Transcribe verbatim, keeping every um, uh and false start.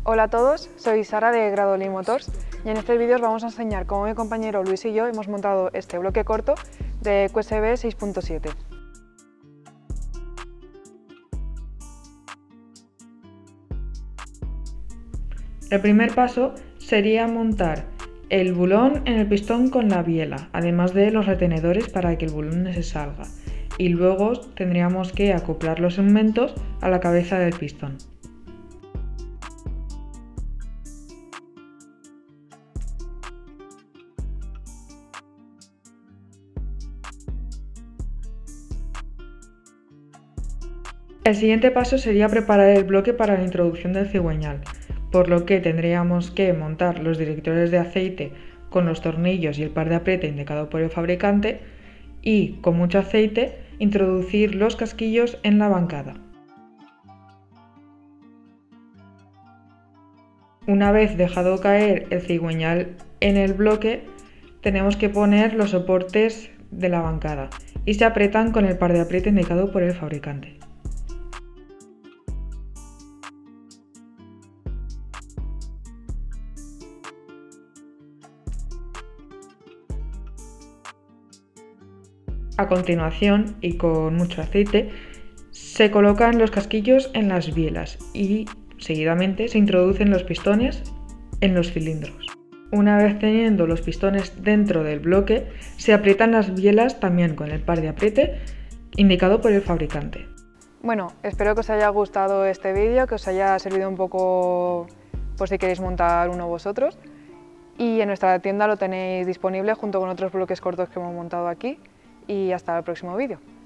Hola a todos, soy Sara de Gradoli Motors y en este vídeo os vamos a enseñar cómo mi compañero Luis y yo hemos montado este bloque corto de Q S B seis punto siete. El primer paso sería montar el bulón en el pistón con la biela, además de los retenedores para que el bulón no se salga. Y luego tendríamos que acoplar los segmentos a la cabeza del pistón. El siguiente paso sería preparar el bloque para la introducción del cigüeñal, por lo que tendríamos que montar los directores de aceite con los tornillos y el par de apriete indicado por el fabricante y, con mucho aceite, introducir los casquillos en la bancada. Una vez dejado caer el cigüeñal en el bloque, tenemos que poner los soportes de la bancada y se aprietan con el par de apriete indicado por el fabricante. A continuación, y con mucho aceite, se colocan los casquillos en las bielas y seguidamente se introducen los pistones en los cilindros. Una vez teniendo los pistones dentro del bloque, se aprietan las bielas también con el par de apriete indicado por el fabricante. Bueno, espero que os haya gustado este vídeo, que os haya servido un poco por si queréis montar uno vosotros. Y en nuestra tienda lo tenéis disponible junto con otros bloques cortos que hemos montado aquí. Y hasta el próximo vídeo.